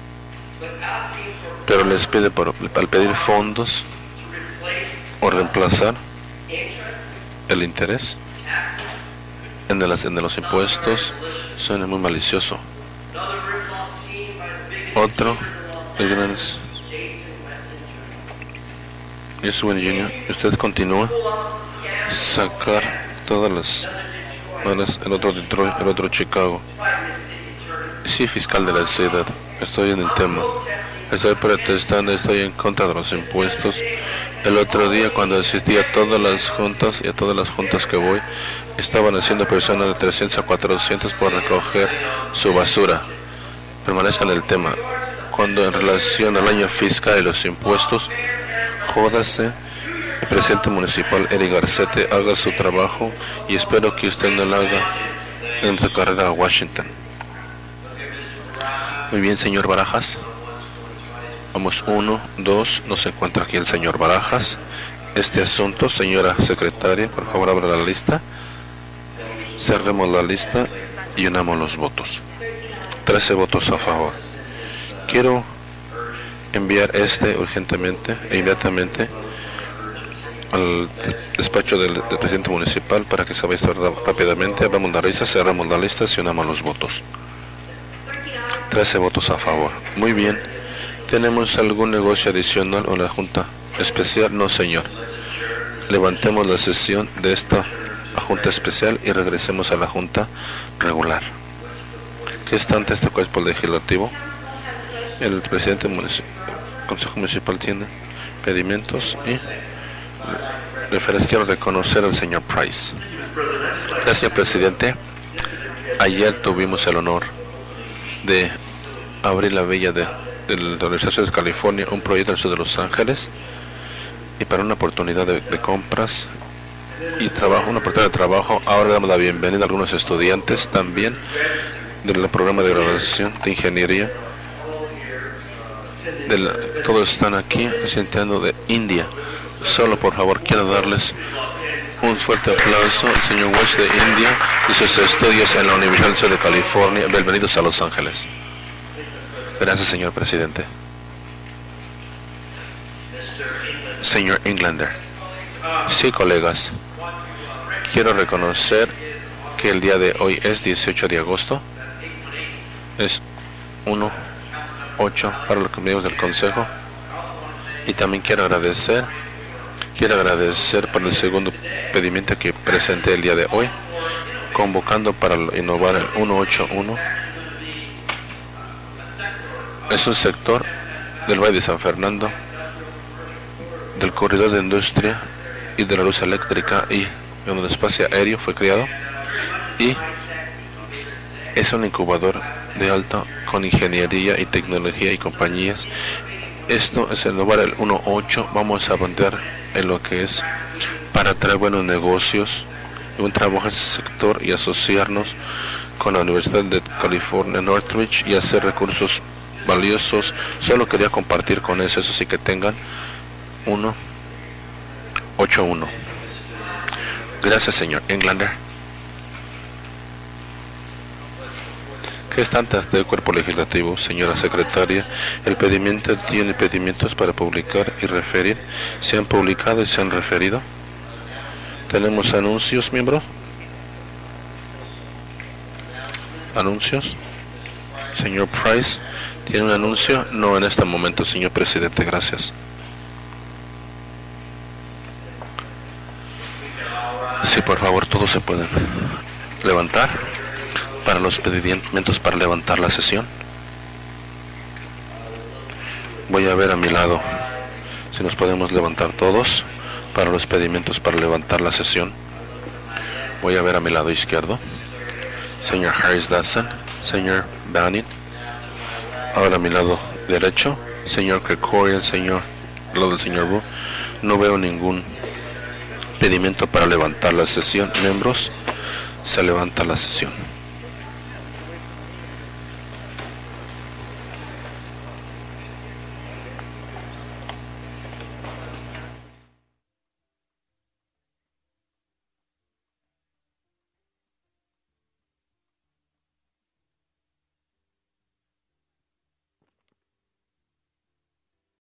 Pero les pide al pedir fondos o reemplazar el interés en los impuestos, suena muy malicioso. Otro, el gran Jason Jr., usted continúa sacar todas las el otro Detroit, el otro Chicago. Sí, fiscal de la ciudad, estoy en el tema. Estoy protestando, estoy en contra de los impuestos. El otro día, cuando asistí a todas las juntas y a todas las juntas que voy, estaban haciendo personas de 300 a 400 por recoger su basura. Permanezcan en el tema. Cuando en relación al año fiscal y los impuestos, jódase. El presidente municipal Eric Garcetti haga su trabajo y espero que usted no lo haga en su carrera a Washington. Muy bien, señor Barajas. Vamos, 1, 2, no se encuentra aquí el señor Barajas. Este asunto, señora secretaria, por favor abra la lista. Cerremos la lista y unamos los votos. 13 votos a favor. Quiero enviar urgentemente e inmediatamente al despacho del presidente municipal para que se vaya rápidamente. Abramos la lista, cerramos la lista y unamos los votos. 13 votos a favor. Muy bien. ¿Tenemos algún negocio adicional o la junta especial? No, señor. Levantemos la sesión de esta junta especial y regresemos a la junta regular. ¿Qué está ante este cuerpo legislativo? El presidente del Consejo Municipal tiene pedimentos y quiero reconocer al señor Price. Gracias, señor presidente. Ayer tuvimos el honor de abrir la villa de la Universidad de California, un proyecto al sur de Los Ángeles. y para una oportunidad de compras y trabajo, una oportunidad de trabajo. Ahora damos la bienvenida a algunos estudiantes también del programa de graduación de ingeniería. Todos están aquí asistiendo de India. Solo por favor quiero darles un fuerte aplauso al señor Walsh de India y sus estudios en la Universidad del Sur de California. Bienvenidos a Los Ángeles. Gracias, señor presidente. Señor Englander. Sí, colegas. Quiero reconocer que el día de hoy es 18 de agosto. Es 1-8 para los miembros del Consejo. Y también quiero agradecer por el segundo pedimento que presenté el día de hoy, convocando para innovar el 181. Es un sector del Valle de San Fernando, del corredor de industria y de la luz eléctrica, y donde el espacio aéreo fue creado, y es un incubador de alto con ingeniería y tecnología y compañías. Esto es el lugar el 1.8. Vamos a avanzar en lo que es para traer buenos negocios y un trabajo en ese sector y asociarnos con la Universidad de California, Northridge, y hacer recursos valiosos. Solo quería compartir con eso sí que tengan 181. Gracias, señor Englander. ¿Qué está ante el cuerpo legislativo, señora secretaria? El pedimento tiene pedimientos para publicar y referir. ¿Se han publicado y se han referido? ¿Tenemos anuncios, miembro? ¿Anuncios? Señor Price, ¿tiene un anuncio? No en este momento, señor presidente, gracias. Sí, por favor, todos se pueden levantar para los pedimientos para levantar la sesión. Voy a ver a mi lado si nos podemos levantar todos para los pedimientos para levantar la sesión. Voy a ver a mi lado izquierdo, señor Harris Dawson, señor Banning. Ahora a mi lado derecho, señor Kerkorian, lado del señor Wu. No veo ningún pedimento para levantar la sesión. Miembros, se levanta la sesión.